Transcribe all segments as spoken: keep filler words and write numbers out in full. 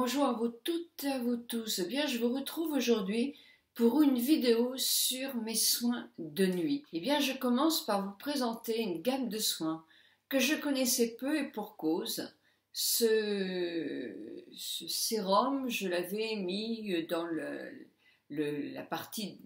bonjour à vous toutes et à vous tous. Eh bien, je vous retrouve aujourd'hui pour une vidéo sur mes soins de nuit. Eh bien, je commence par vous présenter une gamme de soins que je connaissais peu et pour cause. Ce, ce sérum, je l'avais mis dans le, le, la partie,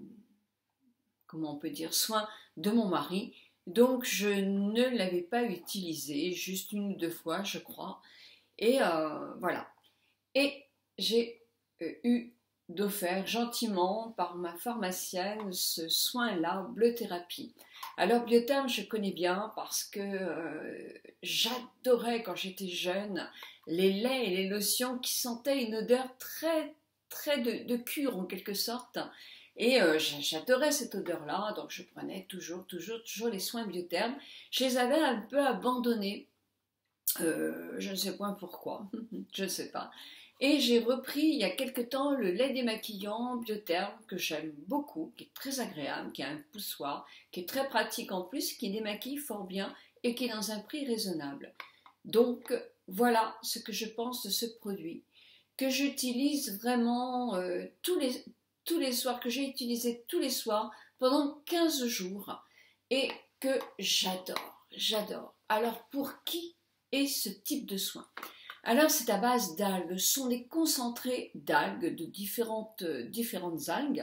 comment on peut dire, soins de mon mari. Donc, je ne l'avais pas utilisé, juste une ou deux fois, je crois. Et euh, voilà. Et j'ai euh, eu d'offert gentiment par ma pharmacienne ce soin-là, Bleu-Thérapie. Alors Biotherm, je connais bien parce que euh, j'adorais quand j'étais jeune les laits et les lotions qui sentaient une odeur très, très de, de cure en quelque sorte. Et euh, j'adorais cette odeur-là, donc je prenais toujours, toujours, toujours les soins Biotherm. Je les avais un peu abandonnés. Euh, je ne sais point pourquoi, je ne sais pas. Et j'ai repris il y a quelque temps le lait démaquillant Biotherm que j'aime beaucoup, qui est très agréable, qui a un poussoir, qui est très pratique en plus, qui démaquille fort bien et qui est dans un prix raisonnable. Donc voilà ce que je pense de ce produit, que j'utilise vraiment euh, tous, les, tous les soirs, que j'ai utilisé tous les soirs pendant quinze jours et que j'adore, j'adore. Alors pour qui et ce type de soins? Alors c'est à base d'algues, ce sont des concentrés d'algues, de différentes, euh, différentes algues,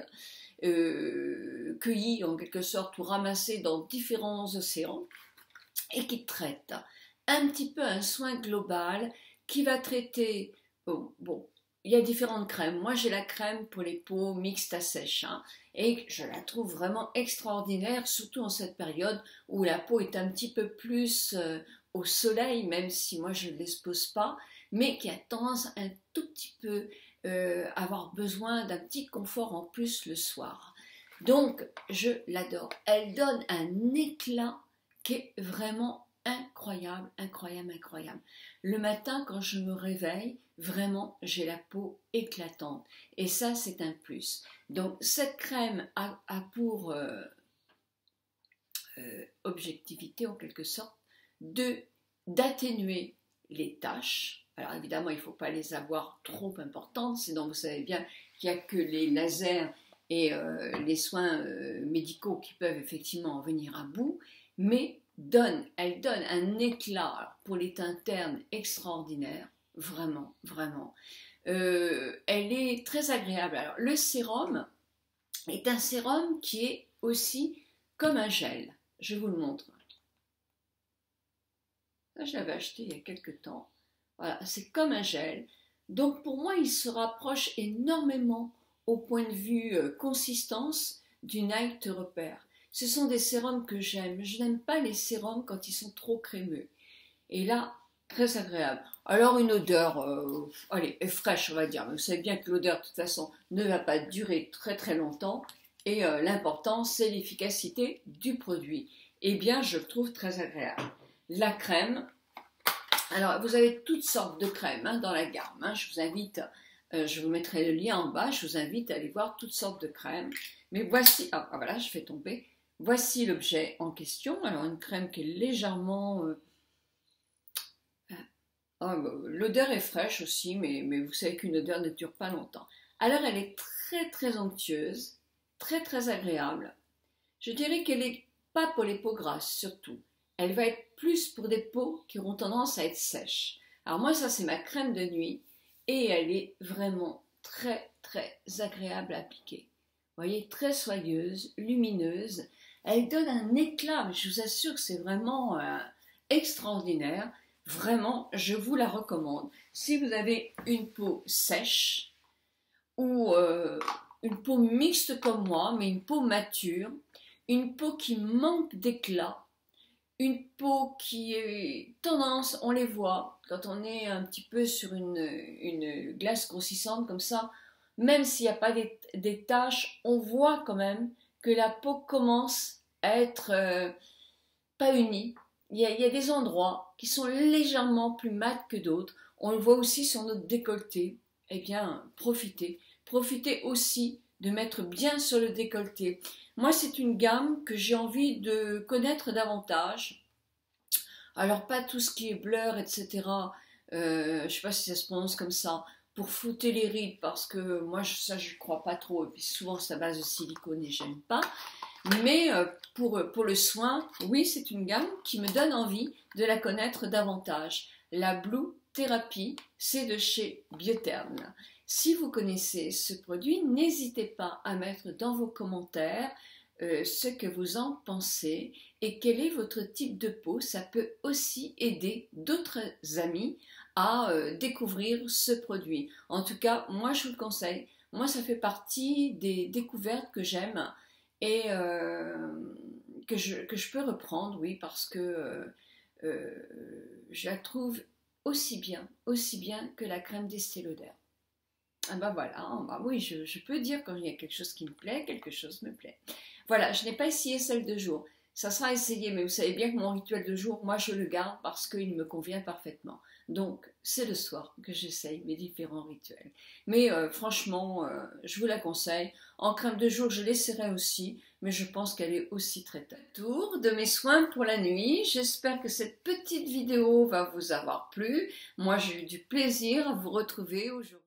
euh, cueillies en quelque sorte ou ramassées dans différents océans et qui traitent un petit peu un soin global qui va traiter, oh, bon, il y a différentes crèmes. Moi j'ai la crème pour les peaux mixtes à sèche hein, et je la trouve vraiment extraordinaire, surtout en cette période où la peau est un petit peu plus euh, au soleil, même si moi je ne l'expose pas, mais qui a tendance un tout petit peu euh, à avoir besoin d'un petit confort en plus le soir. Donc je l'adore. Elle donne un éclat qui est vraiment incroyable, incroyable, incroyable. Le matin quand je me réveille, vraiment j'ai la peau éclatante. Et ça c'est un plus. Donc cette crème a, a pour euh, euh, objectivité en quelque sorte de d'atténuer les taches. Alors évidemment, il ne faut pas les avoir trop importantes, sinon vous savez bien qu'il n'y a que les lasers et euh, les soins euh, médicaux qui peuvent effectivement en venir à bout, mais donne, elle donne un éclat pour les teintes ternes extraordinaire, vraiment, vraiment. Euh, elle est très agréable. Alors le sérum est un sérum qui est aussi comme un gel. Je vous le montre. Ça, je l'avais acheté il y a quelques temps. Voilà, c'est comme un gel. Donc pour moi, il se rapproche énormément au point de vue euh, consistance du Night Repère. Ce sont des sérums que j'aime. Je n'aime pas les sérums quand ils sont trop crémeux. Et là, très agréable. Alors une odeur, euh, allez, est fraîche, on va dire. Mais vous savez bien que l'odeur, de toute façon, ne va pas durer très très longtemps. Et euh, l'important, c'est l'efficacité du produit. Eh bien, je le trouve très agréable. La crème, alors vous avez toutes sortes de crèmes hein, dans la gamme, hein. Je vous invite, euh, je vous mettrai le lien en bas, je vous invite à aller voir toutes sortes de crèmes, mais voici, ah, ah, voilà je fais tomber, voici l'objet en question, alors une crème qui est légèrement, euh, oh, l'odeur est fraîche aussi, mais, mais vous savez qu'une odeur ne dure pas longtemps, alors elle est très très onctueuse, très très agréable, je dirais qu'elle n'est pas pour les peaux grasses surtout. Elle va être plus pour des peaux qui auront tendance à être sèches. Alors moi, ça c'est ma crème de nuit et elle est vraiment très très agréable à appliquer. Vous voyez, très soyeuse, lumineuse. Elle donne un éclat, je vous assure que c'est vraiment euh, extraordinaire. Vraiment, je vous la recommande. Si vous avez une peau sèche ou euh, une peau mixte comme moi, mais une peau mature, une peau qui manque d'éclat, une peau qui est tendance, on les voit, quand on est un petit peu sur une, une glace grossissante comme ça, même s'il n'y a pas des, des taches, on voit quand même que la peau commence à être euh, pas unie. Il y, a, il y a des endroits qui sont légèrement plus mat que d'autres. On le voit aussi sur notre décolleté. Eh bien, profitez. Profitez aussi de mettre bien sur le décolleté. Moi, c'est une gamme que j'ai envie de connaître davantage. Alors, pas tout ce qui est Blur, et cetera. Euh, je ne sais pas si ça se prononce comme ça. pour flouter les rides, parce que moi je, ça je ne crois pas trop, et puis souvent c'est à base de silicone et j'aime pas. Mais euh, pour, pour le soin, oui, c'est une gamme qui me donne envie de la connaître davantage. La Blue Therapy, c'est de chez Biotherm. Si vous connaissez ce produit, n'hésitez pas à mettre dans vos commentaires euh, ce que vous en pensez et quel est votre type de peau. Ça peut aussi aider d'autres amis à euh, découvrir ce produit. En tout cas, moi je vous le conseille. Moi, ça fait partie des découvertes que j'aime et euh, que, je, que je peux reprendre, oui, parce que euh, euh, je la trouve aussi bien, aussi bien que la crème d'Estée Lauder. Ah bah voilà, bah oui, je, je peux dire quand il y a quelque chose qui me plaît, quelque chose me plaît. Voilà, je n'ai pas essayé celle de jour. Ça sera essayé, mais vous savez bien que mon rituel de jour, moi je le garde parce qu'il me convient parfaitement. Donc c'est le soir que j'essaye mes différents rituels. Mais euh, franchement, euh, je vous la conseille. En crème de jour, je l'essaierai aussi, mais je pense qu'elle est aussi très top. Tour de mes soins pour la nuit. J'espère que cette petite vidéo va vous avoir plu. Moi j'ai eu du plaisir à vous retrouver aujourd'hui.